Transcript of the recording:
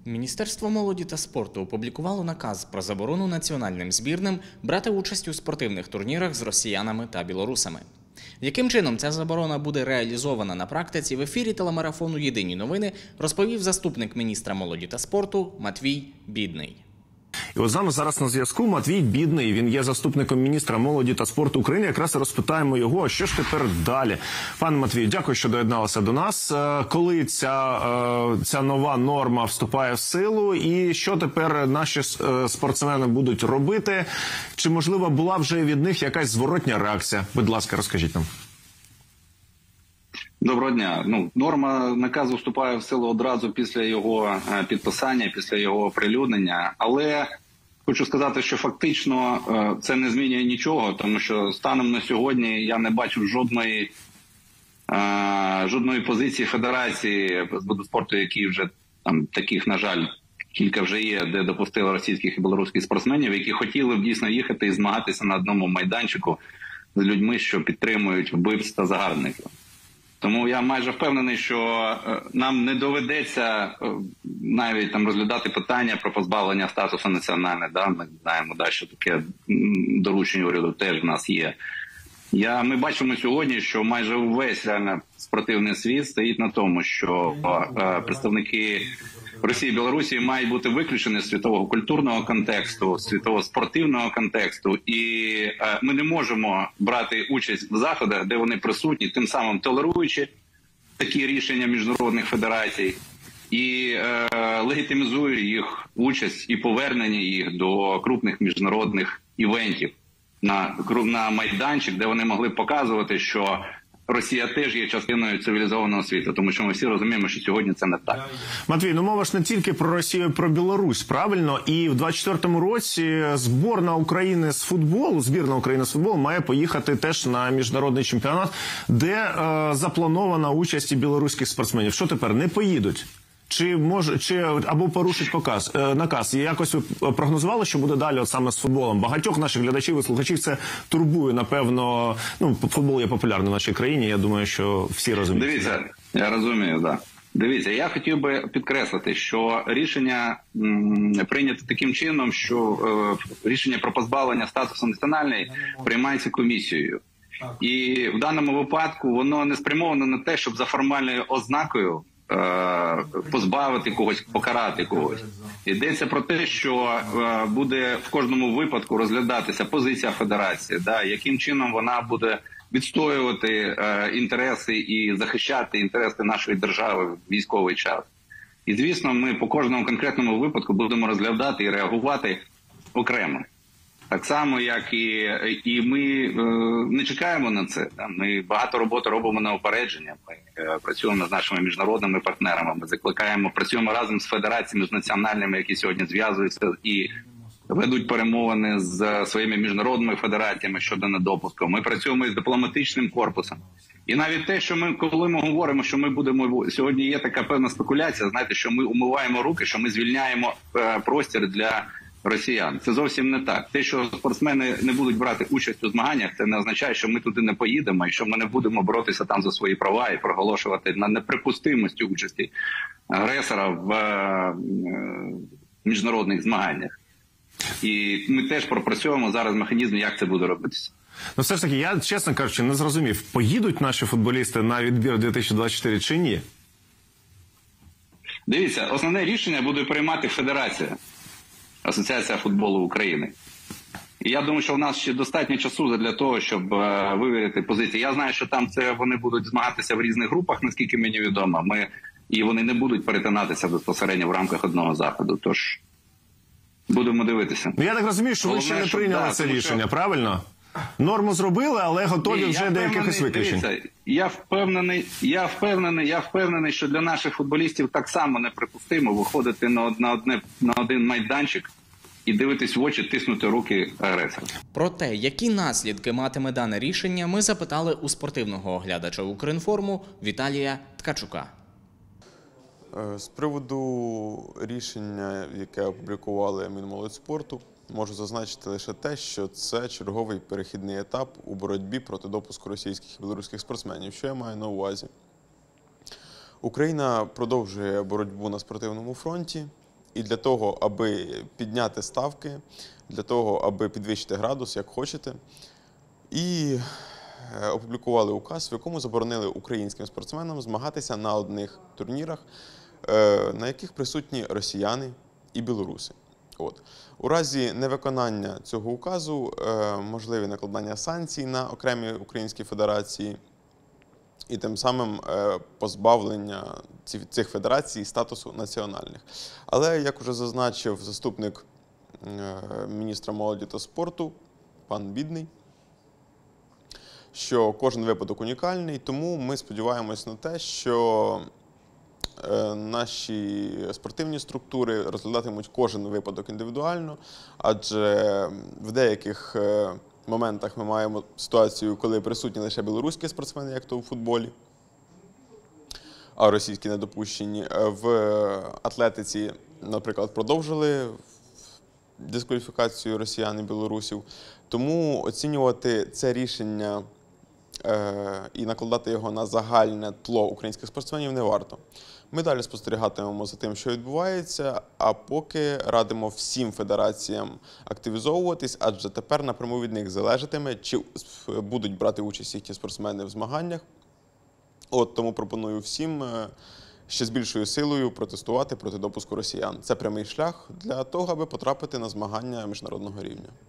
Міністерство молоді та спорту опублікувало наказ про заборону національним збірним брати участь у спортивних турнірах з росіянами та білорусами. Яким чином ця заборона буде реалізована на практиці, в ефірі телемарафону «Єдині новини» розповів заступник міністра молоді та спорту Матвій Бідний. І от з нами зараз на зв'язку Матвій Бідний. Він є заступником міністра молоді та спорту України. Якраз розпитаємо його, що ж тепер далі. Пане Матвію, дякую, що доєдналися до нас. Коли ця нова норма вступає в силу і що тепер наші спортсмени будуть робити? Чи, можливо, була вже від них якась зворотня реакція? Будь ласка, розкажіть нам. Доброго дня. Норма наказу вступає в силу одразу після його підписання, після його оприлюднення. Але хочу сказати, що фактично це не змінює нічого, тому що станом на сьогодні я не бачу жодної позиції федерації з виду спорту, які вже там таких, на жаль, кілька вже є, де допустили російських і білоруських спортсменів, які хотіли б дійсно їхати і змагатися на одному майданчику з людьми, що підтримують вбивць та загарбників. Тому я майже впевнений, що нам не доведеться навіть там розглядати питання про позбавлення статусу національного. Ми знаємо, що таке доручення уряду теж в нас є. Ми бачимо сьогодні, що майже увесь реально спортивний світ стоїть на тому, що представники Росії і Білорусі мають бути виключені з світового культурного контексту, світового спортивного контексту. І ми не можемо брати участь в заходах, де вони присутні, тим самим толеруючи такі рішення міжнародних федерацій і легітимізують їх участь і повернення їх до крупних міжнародних івентів на майданчик, де вони могли б показувати, що Росія теж є частиною цивілізованого світу, тому що ми всі розуміємо, що сьогодні це не так. Матвій, мова ж не тільки про Росію, а про Білорусь, правильно? І в 24-му році збірна України з футболу має поїхати теж на міжнародний чемпіонат, де запланована участь і білоруських спортсменів. Що тепер, не поїдуть? Чи або порушить наказ? І якось ви прогнозували, що буде далі саме з футболом? Багатьох наших глядачів і слухачів це турбує, напевно. Футбол є популярним в нашій країні, я думаю, що всі розуміють. Дивіться, я розумію, так. Дивіться, я хотів би підкреслити, що рішення прийнято таким чином, що рішення про позбавлення статусу національної приймається комісією. І в даному випадку воно не спрямовано на те, щоб за формальною ознакою позбавити когось, покарати когось. Йдеться про те, що буде в кожному випадку розглядатися позиція федерації, яким чином вона буде відстоювати інтереси і захищати інтереси нашої держави в військовий час. І, звісно, ми по кожному конкретному випадку будемо розглядати і реагувати окремо. Так само, як і ми не чекаємо на це. Ми багато роботи робимо на упередження. Ми працюємо з нашими міжнародними партнерами. Ми працюємо разом з федераціями, з національними, які сьогодні зв'язуються і ведуть перемовини з своїми міжнародними федераціями щодо недопуску. Ми працюємо із дипломатичним корпусом. І навіть те, що коли ми говоримо, що ми будемо... Сьогодні є така певна спекуляція, знаєте, що ми умиваємо руки, що ми звільняємо простір для росіян. Це зовсім не так. Те, що спортсмени не будуть брати участь у змаганнях, це не означає, що ми туди не поїдемо і що ми не будемо боротися там за свої права і проголошувати на неприпустимості участі агресора в міжнародних змаганнях. І ми теж пропрацьовуємо зараз механізм, як це буде робитися. Все ж таки, я, чесно кажучи, не зрозумів, поїдуть наші футболісти на відбір 2024 чи ні? Дивіться, основне рішення буде приймати Федерація. Асоціація футболу України. І я думаю, що в нас ще достатньо часу для того, щоб вивірити позиції. Я знаю, що там вони будуть змагатися в різних групах, наскільки мені відомо. І вони не будуть перетинатися безпосередньо в рамках одного заходу. Тож, будемо дивитися. Я так розумію, що ви ще не прийняли це рішення, правильно? Норму зробили, але готові вже до якихось виключень. Я впевнений, що для наших футболістів так само неприпустимо виходити на один майданчик і дивитись в очі, тиснути руки агресора. Про те, які наслідки матиме дане рішення, ми запитали у спортивного оглядача Укрінформу Віталія Ткачука. З приводу рішення, яке опублікували Мінмолодьспорту, можу зазначити лише те, що це черговий перехідний етап у боротьбі проти допуску російських і білоруських спортсменів. Що я маю на увазі? Україна продовжує боротьбу на спортивному фронті. І для того, аби підняти ставки, для того, аби підвищити градус, як хочете, і опублікували указ, в якому заборонили українським спортсменам змагатися на одних турнірах, на яких присутні росіяни і білоруси. У разі невиконання цього указу можливі накладання санкцій на окремі українські федерації і тим самим позбавлення цих федерацій статусу національних. Але, як уже зазначив заступник міністра молоді та спорту, пан Бідний, що кожен випадок унікальний, тому ми сподіваємось на те, що наші спортивні структури розглядатимуть кожен випадок індивідуально, адже в деяких моментах ми маємо ситуацію, коли присутні лише білоруські спортсмени, як то у футболі, а російські не допущені. В атлетиці, наприклад, продовжили дискваліфікацію росіян і білорусів. Тому оцінювати це рішення і накладати його на загальне тло українських спортсменів не варто. Ми далі спостерігатимемо за тим, що відбувається, а поки радимо всім федераціям активізовуватись, адже тепер напряму від них залежатиме, чи будуть брати участь їхні спортсмени в змаганнях. Тому пропоную всім ще з більшою силою протестувати проти допуску росіян. Це прямий шлях для того, аби потрапити на змагання міжнародного рівня.